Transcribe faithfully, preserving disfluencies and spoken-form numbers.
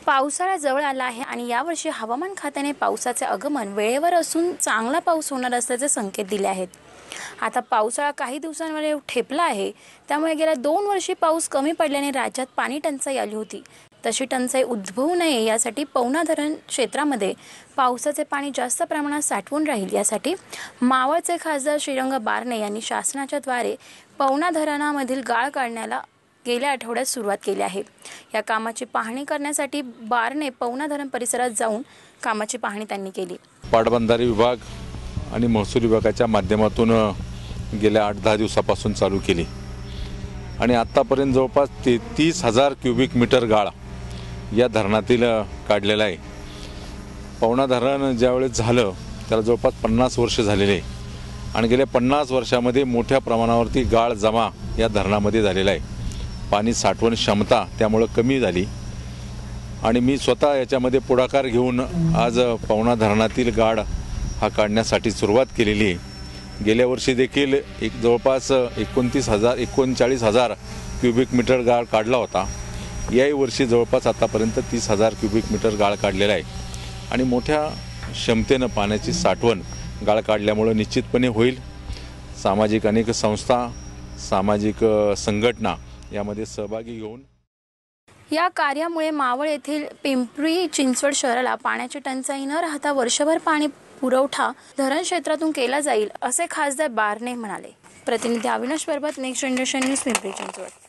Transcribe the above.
पावसाळा जवळ आला आहे आणि यावर्षी हवामान खात्याने पावसाचे आगमन वेळेवर असून चांगला पाऊस होणार असल्याचे संकेत दिले आहेत। आता पावसाळा काही दिवसांवर ठेपला आहे, त्यामुळे गेल्या दोन वर्षी पाऊस कमी पडल्याने राज्यात पाणी टंचाई आली होती। तशी टंचाई उद्भवू नये यासाठी पवना धरण क्षेत्रामध्ये पावसाचे पाणी जास्त प्रमाणात साठवून राहील यासाठी मावळचे खासदार श्रीरंग बारणे यांनी शासनाच्या द्वारे पवना धरणामधील गाळ काढण्याला गेल्या आठवड्यात सुरुवात केली आहे। या कामाची पाहणी करण्यासाठी बारणे पवना धरण परिसरात जाऊन कामाची पाहणी त्यांनी केली। पाटबंधारे विभाग आणि महसूल विभागाच्या माध्यमातून गेल्या आठ दहा दिवसापासून चालू केली आणि आतापर्यंत जवळपास तेहतीस हजार क्युबिक मीटर गाळ या धरणातील काढलेला आहे। पवना धरण ज्यावेळेस झालं त्याला जवळपास पन्नास वर्ष झालेले आहे आणि गेल्या पन्नास वर्षामध्ये मोठ्या प्रमाणावरती गाळ जमा या धरणामध्ये झालेला आहे। पाणी साठवण क्षमता त्यामुळे कमी झाली आणि मी स्वतः याच्यामध्ये पुढाकार घेऊन आज पवना धरणातील गाळ हा काढण्यासाठी सुरुवात केलेली आहे। गेल्या वर्षी देखील एक जवळपास एकोणतीस हजार एकोणचाळीस हजार क्युबिक मीटर गाळ काढला होता। याही वर्षी जवळपास आतापर्यंत तीस हजार क्युबिक मीटर गाळ काढलेला आहे आणि मोठ्या क्षमतेनं पाण्याची साठवण गाळ काढल्यामुळे निश्चितपणे होईल। सामाजिक अनेक संस्था सामाजिक संघटना यामध्ये सहभागी घेऊन या कार्यामुळे मावळ येथील पिंपरी चिंचवड शहराला पाण्याची टंचाई न राहता वर्षभर पाणी पुरवठा धरण क्षेत्रातून केला जाईल असे खासदार बारणे म्हणाले। प्रतिनिधी Avinash Parbat, next generation news, Pimpri Chinchwad.